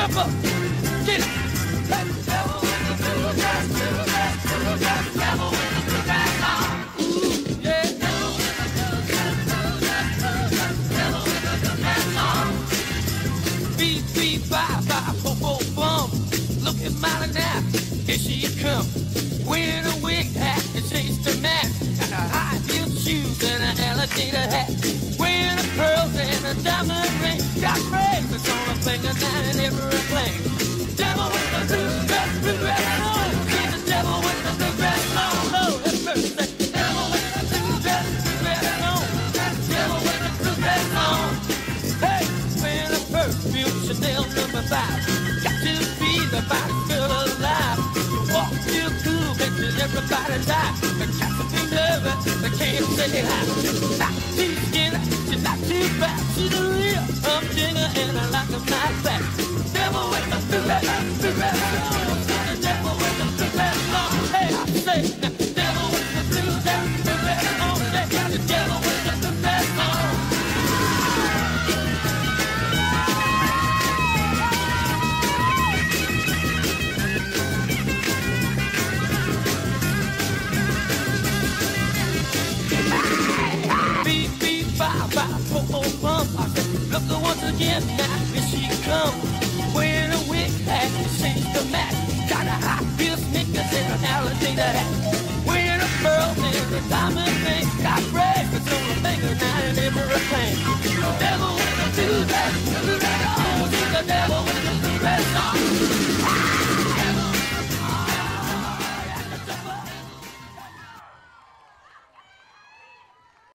Jump up, get it. Hey, devil with the blue dress, blue dress, blue dress, devil with the blue dress on. Yeah, devil with the blue dress, blue dress, blue dress, devil with the blue dress on. Beep, beep, bye, bye, bo, bo, bum. Look at Molly now, here she come. Wearing a wig hat and changed the mask. Got a high heel shoes and an alligator hat. Wearing a pearls and a diamond ring. Got bracelets on her finger now and everything. Devil with the blue dress, blue dress on. She's the devil with the blue dress on. Lord have mercy. Devil with the blue dress, blue dress on. Devil with the blue dress on. Hey, wearing a perfume, Chanel number 5. Got to be the body girl alive. You walk real cool, makes everybody die. But got to be nervous, they can't say hi. Not too skinny, she's not too fat. She's a real humdinger and I like a nice back. Devil with the blue dress, blue dress on. The devil with the blue dress on. Hey, I say, devil with the blue dress, blue dress on. The devil with the blue dress on. Beep, beep, bye, bye, po, po, bump. I said, look her once again, now here she come. Wearing a wig hat and changed the match. Got a high heel sneakers and an alligator hat. Wearing a pearl and a diamond ring. Got bracelets on her finger now and everything. Devil with a blue dress, blue dress.